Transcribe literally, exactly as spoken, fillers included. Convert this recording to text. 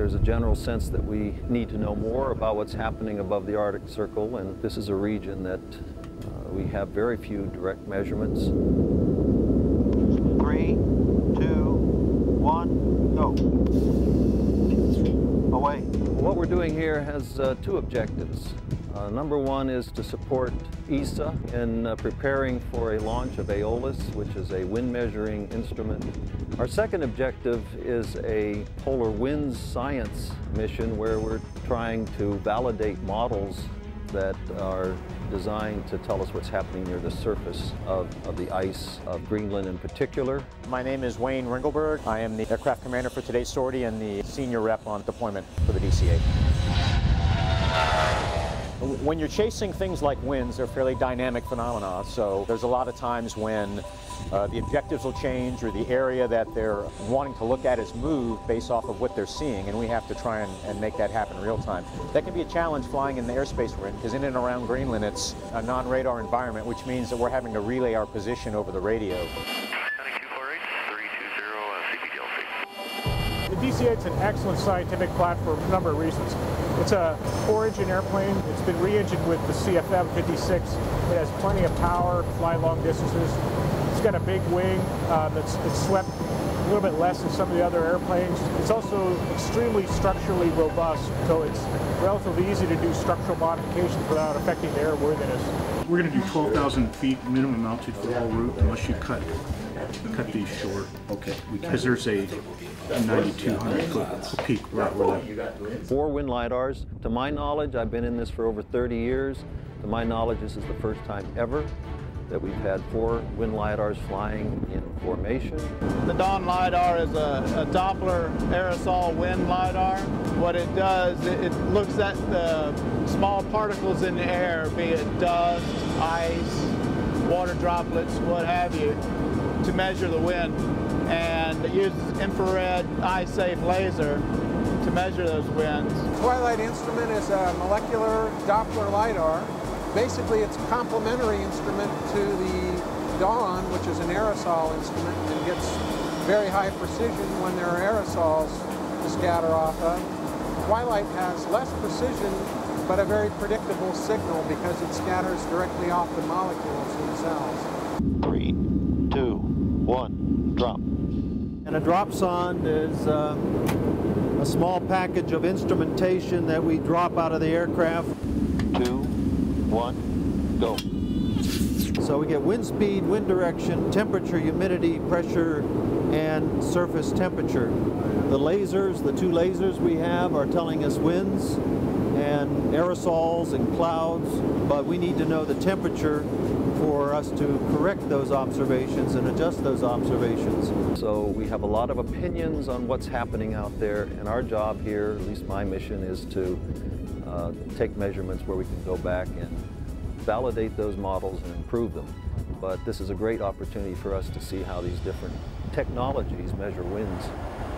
There's a general sense that we need to know more about what's happening above the Arctic Circle, and this is a region that uh, we have very few direct measurements. Three, two, one, go. Away. What we're doing here has uh, two objectives. Uh, number one is to support E S A in uh, preparing for a launch of Aeolus, which is a wind measuring instrument. Our second objective is a polar winds science mission where we're trying to validate models that are designed to tell us what's happening near the surface of, of the ice of Greenland in particular. My name is Wayne Ringelberg. I am the aircraft commander for today's sortie and the senior rep on deployment for the D C A. When you're chasing things like winds, they're fairly dynamic phenomena, so there's a lot of times when uh, the objectives will change or the area that they're wanting to look at is moved based off of what they're seeing, and we have to try and, and make that happen in real time. That can be a challenge flying in the airspace we're in, because in and around Greenland it's a non-radar environment, which means that we're having to relay our position over the radio. The D C A is an excellent scientific platform for a number of reasons. It's a four-engine airplane. It's been re-engined with the C F M fifty-six. It has plenty of power to fly long distances. It's got a big wing uh, that's it's swept a little bit less than some of the other airplanes. It's also extremely structurally robust, so it's relatively easy to do structural modifications without affecting the airworthiness. We're going to do twelve thousand feet minimum altitude for the whole route unless you cut cut these short. Okay. Because there's a ninety-two hundred foot peak right where that. Four wind lidars. To my knowledge, I've been in this for over thirty years. To my knowledge, this is the first time ever that we've had four wind lidars flying in formation. The Dawn lidar is a, a Doppler aerosol wind lidar. What it does, it, it looks at the small particles in the air, be it dust, ice, water droplets, what have you, to measure the wind. And it uses infrared eye-safe laser to measure those winds. Twilight instrument is a molecular Doppler lidar. Basically, it's a complementary instrument to the Dawn, which is an aerosol instrument, and gets very high precision when there are aerosols to scatter off of. Twilight has less precision, but a very predictable signal because it scatters directly off the molecules themselves. Three, two, one, drop. And a drop sonde is uh, a small package of instrumentation that we drop out of the aircraft. Two, one, go. So we get wind speed, wind direction, temperature, humidity, pressure, and surface temperature. The lasers, the two lasers we have are telling us winds and aerosols and clouds, but we need to know the temperature for us to correct those observations and adjust those observations. So we have a lot of opinions on what's happening out there, and our job here, at least my mission, is to uh, take measurements where we can go back and validate those models and improve them. But this is a great opportunity for us to see how these different technologies measure winds.